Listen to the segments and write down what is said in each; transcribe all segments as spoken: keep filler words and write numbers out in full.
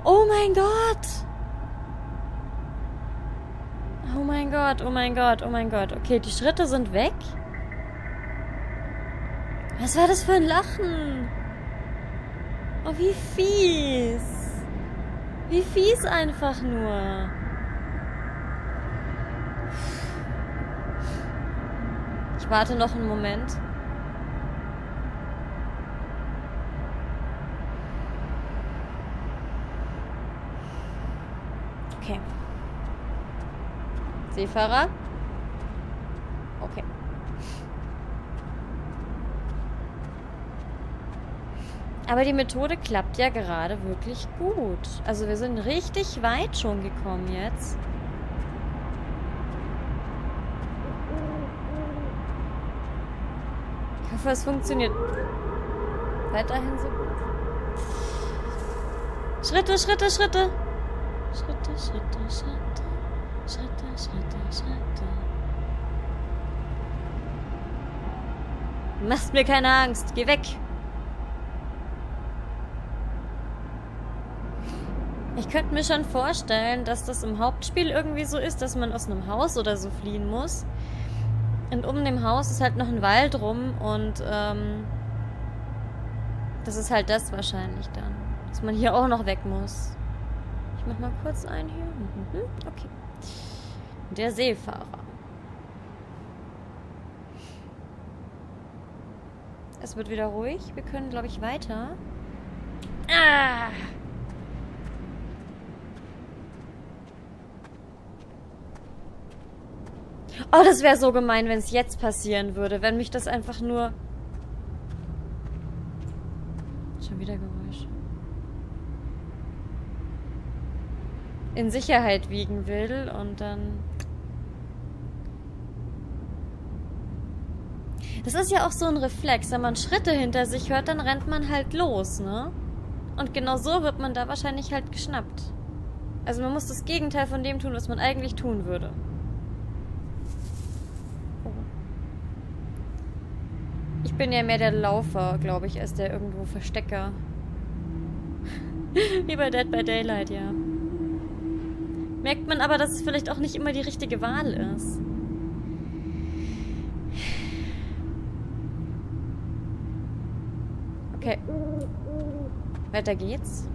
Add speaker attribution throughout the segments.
Speaker 1: Oh mein Gott! Oh mein Gott, oh mein Gott, oh mein Gott. Okay, die Schritte sind weg. Was war das für ein Lachen? Oh, wie fies. Wie fies einfach nur. Ich warte noch einen Moment. Okay. Seefahrer? Okay. Aber die Methode klappt ja gerade wirklich gut. Also wir sind richtig weit schon gekommen jetzt. Ich hoffe, es funktioniert weiterhin so gut. Schritte, Schritte, Schritte. Schritte, Schritte, Schritte. Schritte, Schritte, Schritte. Du machst mir keine Angst. Geh weg. Ich könnte mir schon vorstellen, dass das im Hauptspiel irgendwie so ist, dass man aus einem Haus oder so fliehen muss. Und um dem Haus ist halt noch ein Wald rum und ähm, das ist halt das wahrscheinlich dann. Dass man hier auch noch weg muss. Ich mach mal kurz ein hier. Mhm, okay. Der Seefahrer. Es wird wieder ruhig. Wir können, glaube ich, weiter. Ah! Oh, das wäre so gemein, wenn es jetzt passieren würde. Wenn mich das einfach nur... Schon wieder Geräusche. In Sicherheit wiegen will und dann... Das ist ja auch so ein Reflex. Wenn man Schritte hinter sich hört, dann rennt man halt los, ne? Und genau so wird man da wahrscheinlich halt geschnappt. Also man muss das Gegenteil von dem tun, was man eigentlich tun würde. Ich bin ja mehr der Laufer, glaube ich, als der irgendwo Verstecker. Wie bei Dead by Daylight, ja. Merkt man aber, dass es vielleicht auch nicht immer die richtige Wahl ist. Okay. Weiter geht's.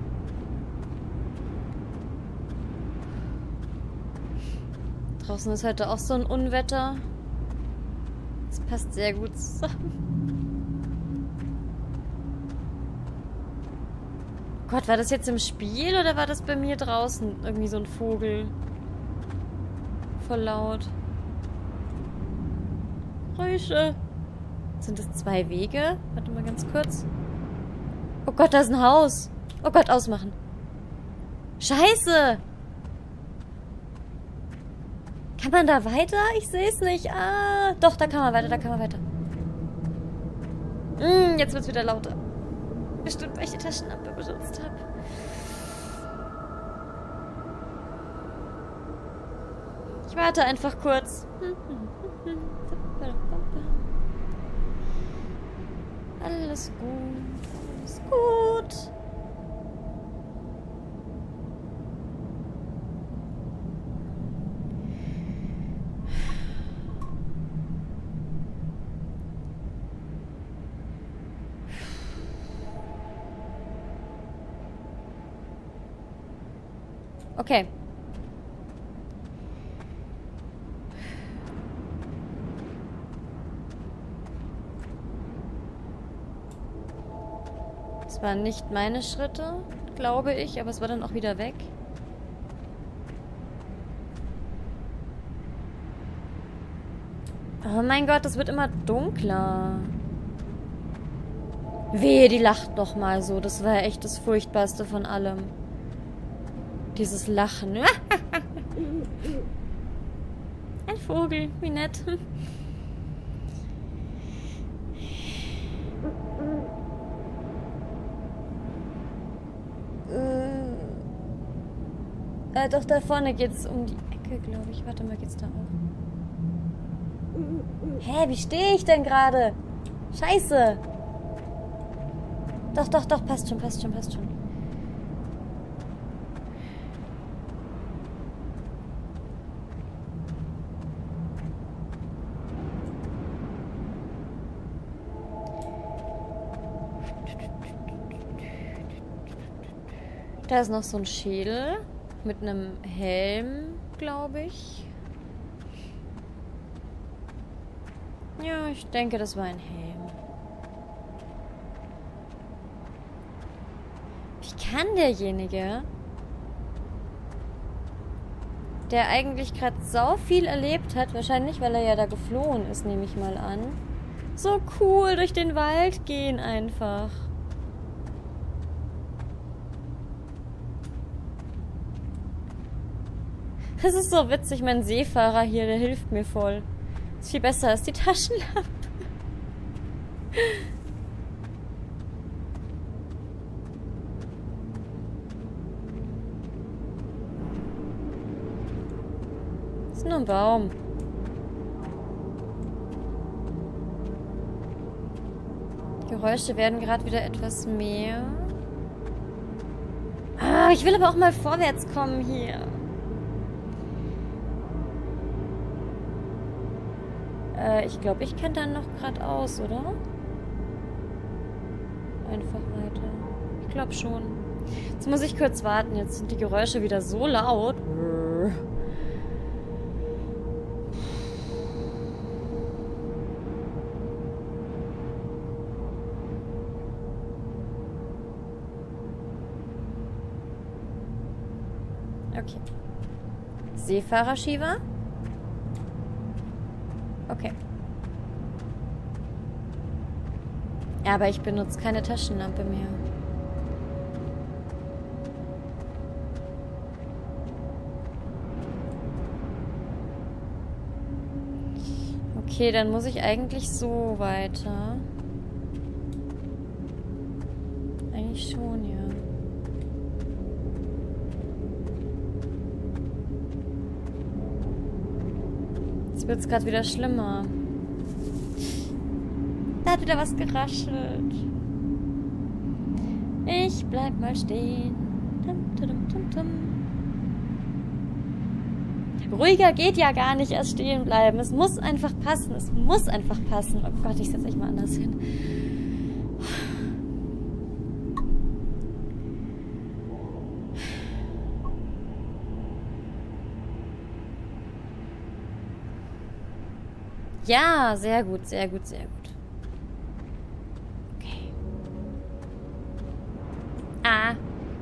Speaker 1: Draußen ist heute auch so ein Unwetter. Das passt sehr gut zusammen. Gott, war das jetzt im Spiel oder war das bei mir draußen? Irgendwie so ein Vogel. Voll laut. Geräusche. Sind das zwei Wege? Warte mal ganz kurz. Oh Gott, da ist ein Haus. Oh Gott, ausmachen. Scheiße! Kann man da weiter? Ich sehe es nicht. Ah, doch, da kann man weiter, da kann man weiter. Mm, jetzt wird es wieder lauter. Bestimmt, weil ich die Taschenlampe benutzt habe. Ich warte einfach kurz. Alles gut, alles gut. Okay. Es waren nicht meine Schritte, glaube ich, aber es war dann auch wieder weg. Oh mein Gott, das wird immer dunkler. Wehe, die lacht noch mal so. Das war echt das Furchtbarste von allem. Dieses Lachen. Ein Vogel, wie nett. Äh, doch, da vorne geht's um die Ecke, glaube ich. Warte mal, geht's da auch? Hä, wie stehe ich denn gerade? Scheiße. Doch, doch, doch, passt schon, passt schon, passt schon. Da ist noch so ein Schädel mit einem Helm, glaube ich. Ja, ich denke, das war ein Helm. Wie kann derjenige, der eigentlich gerade sau viel erlebt hat, wahrscheinlich, weil er ja da geflohen ist, nehme ich mal an, so cool durch den Wald gehen einfach. Das ist so witzig, mein Seefahrer hier, der hilft mir voll. Ist viel besser als die Taschenlampe. Das ist nur ein Baum. Die Geräusche werden gerade wieder etwas mehr. Ah, ich will aber auch mal vorwärts kommen hier. Äh, ich glaube, ich kann dann noch geradeaus, oder? Einfach weiter. Ich glaube schon. Jetzt muss ich kurz warten. Jetzt sind die Geräusche wieder so laut. Okay. Seefahrer Shiva? Okay. Ja, aber ich benutze keine Taschenlampe mehr. Okay, dann muss ich eigentlich so weiter. Eigentlich schon, ja. Jetzt wird es gerade wieder schlimmer. Da hat wieder was geraschelt. Ich bleib mal stehen. Tum, tum, tum, tum. Ruhiger geht ja gar nicht, erst stehen bleiben. Es muss einfach passen. Es muss einfach passen. Oh Gott, ich setze mich mal anders hin. Ja, sehr gut, sehr gut, sehr gut. Okay. Ah.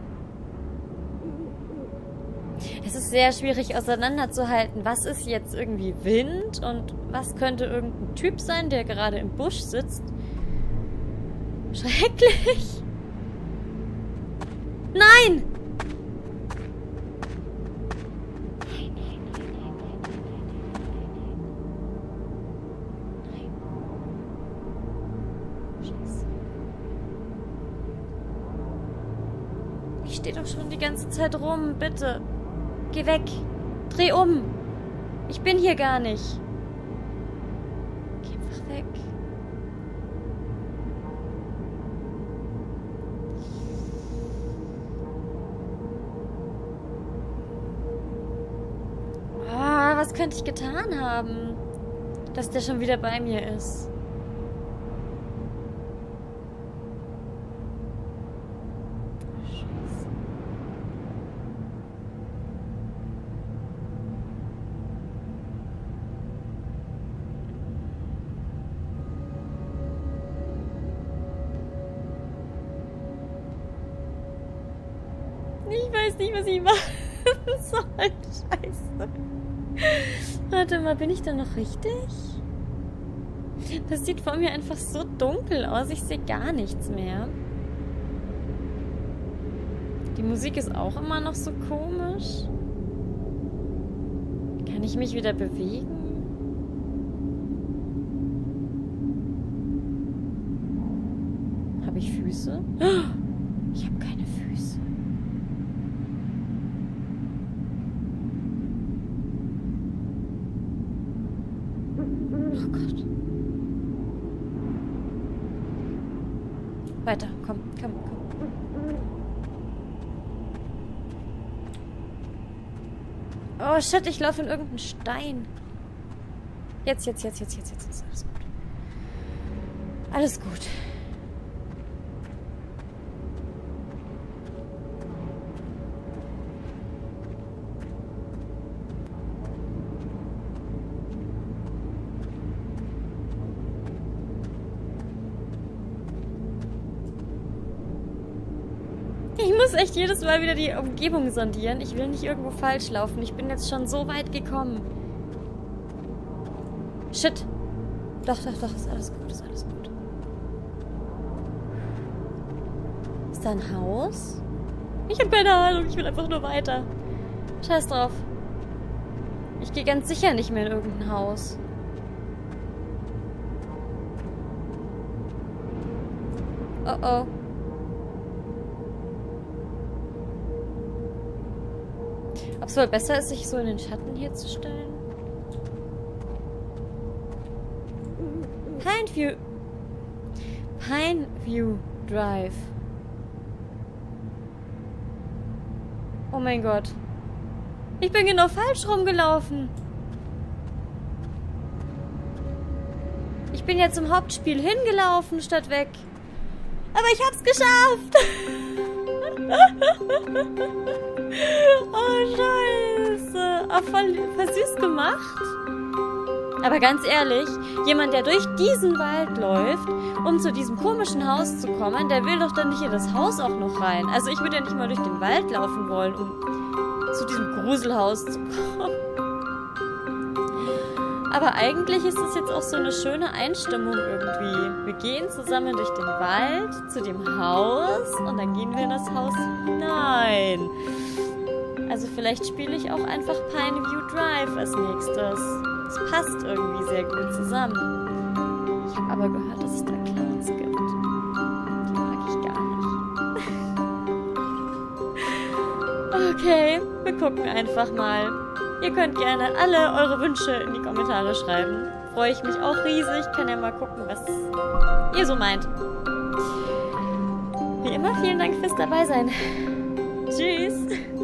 Speaker 1: Es ist sehr schwierig auseinanderzuhalten, was ist jetzt irgendwie Wind und was könnte irgendein Typ sein, der gerade im Busch sitzt. Schrecklich. Nein! Ich stehe doch schon die ganze Zeit rum, bitte. Geh weg. Dreh um. Ich bin hier gar nicht. Geh einfach weg. Ah, was könnte ich getan haben, dass der schon wieder bei mir ist? Ich weiß nicht, was ich machen soll. Scheiße. Warte mal, bin ich da noch richtig? Das sieht vor mir einfach so dunkel aus. Ich sehe gar nichts mehr. Die Musik ist auch immer noch so komisch. Kann ich mich wieder bewegen? Habe ich Füße? Ich habe keine Füße. Oh Gott. Weiter, komm, komm, komm. Oh shit, ich laufe in irgendeinen Stein. Jetzt, jetzt, jetzt, jetzt, jetzt, jetzt, jetzt. Alles gut. Alles gut. Ich muss echt jedes Mal wieder die Umgebung sondieren. Ich will nicht irgendwo falsch laufen. Ich bin jetzt schon so weit gekommen. Shit. Doch, doch, doch. Ist alles gut, ist alles gut. Ist da ein Haus? Ich habe keine Ahnung. Ich will einfach nur weiter. Scheiß drauf. Ich gehe ganz sicher nicht mehr in irgendein Haus. Oh oh. Ob es wohl besser ist, sich so in den Schatten hier zu stellen? Pineview. Pineview Drive. Oh mein Gott. Ich bin genau falsch rumgelaufen. Ich bin ja zum Hauptspiel hingelaufen statt weg. Aber ich hab's geschafft. Oh, scheiße. Oh, voll, voll süß gemacht. Aber ganz ehrlich, jemand, der durch diesen Wald läuft, um zu diesem komischen Haus zu kommen, der will doch dann nicht in das Haus auch noch rein. Also ich würde ja nicht mal durch den Wald laufen wollen, um zu diesem Gruselhaus zu kommen. Aber eigentlich ist es jetzt auch so eine schöne Einstimmung irgendwie. Wir gehen zusammen durch den Wald zu dem Haus und dann gehen wir in das Haus hinein. Also vielleicht spiele ich auch einfach Pineview Drive als nächstes. Das passt irgendwie sehr gut zusammen. Ich habe aber gehört, dass es da Clowns gibt. Die mag ich gar nicht. Okay, wir gucken einfach mal. Ihr könnt gerne alle eure Wünsche in die Kommentare schreiben. Freue ich mich auch riesig. Kann ja mal gucken, was ihr so meint. Wie immer, vielen Dank fürs Dabeisein. Tschüss.